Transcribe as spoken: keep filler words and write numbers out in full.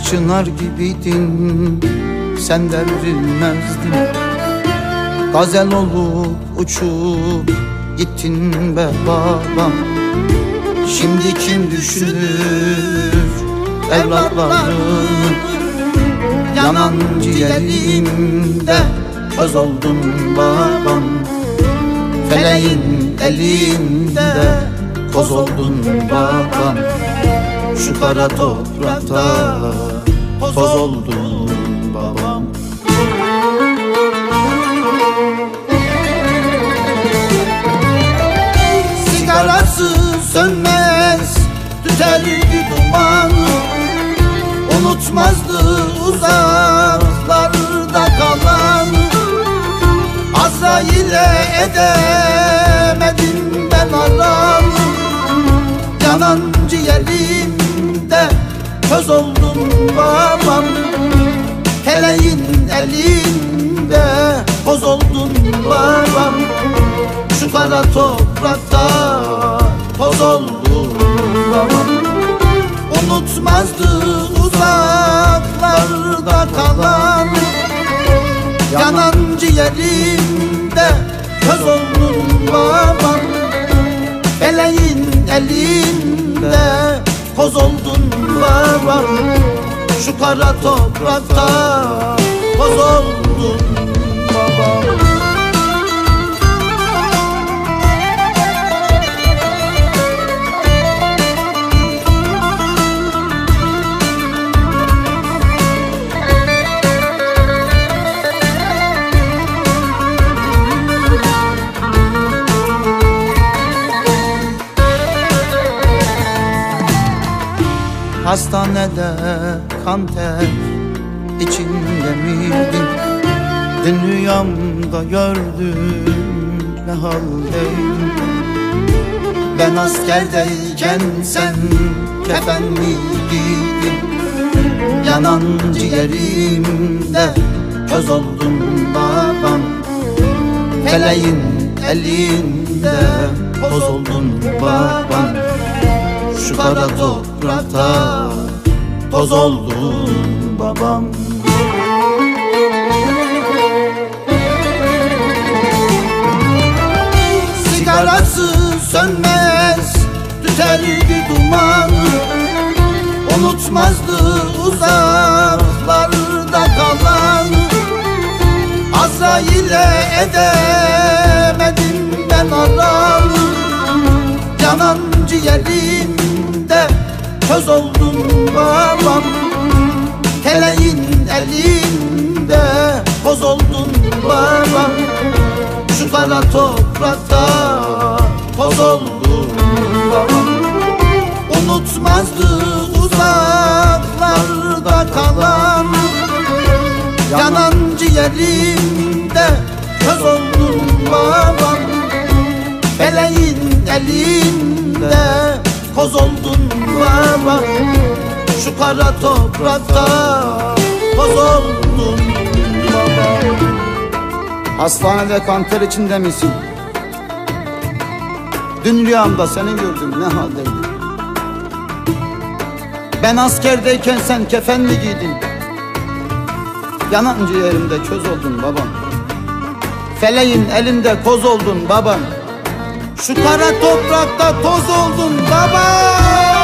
çınar gibiydin, sen devrilmezdin. Gazel olup uçup gittin be babam. Şimdi kim düşünür evlatlarını? Yanan ciğerimde köz oldun babam. Feleğin elinde koz oldun babam. Şu kara toprakta toz oldun babam. Sigarası sönmez tüterdi dumanı, unutmazdı uzaklarda kalan. Azrail'e edemedim ben aram. Yanan ciğerimde köz oldun babam. Feleğin elinde koz oldun babam. Şu kara toprakta toz oldun babam. Unutmazdı uzaklarda kalan. Yanan ciğerimde köz oldun babam. Feleğin elinde koz oldun babam. Şu kara toprakta toz oldun babam. Hastanede kan ter içinde miydin? Dün rüyamda gördüm ne haldeyim. Ben askerdeyken sen kefen mi giydin? Yanan ciğerimde köz oldun babam. Feleğin elinde koz oldun babam. Şu kara toprakta toz oldun babam. Sigarası sönmez tüterdi dumanı, unutmazdı uzaklarda kalan. Azrail'e edemedim ben aram. Yanan ciğerimde köz oldun babam. Feleğin elinde koz oldun babam. Şu kara toprakta toz oldun babam. Unutmazdı uzaklarda kalan. Yanan ciğerimde köz oldun babam. Feleğin elinde koz oldun babam. Şu kara toprakta toz oldun babam. Hastanede kanter içinde misin? Dün rüyamda seni gördüm ne haldeydin? Ben askerdeyken sen kefen mi giydin? Yanan ciğerimde köz oldun babam. Feleğin elinde koz oldun babam. Şu kara toprakta toz oldun baba.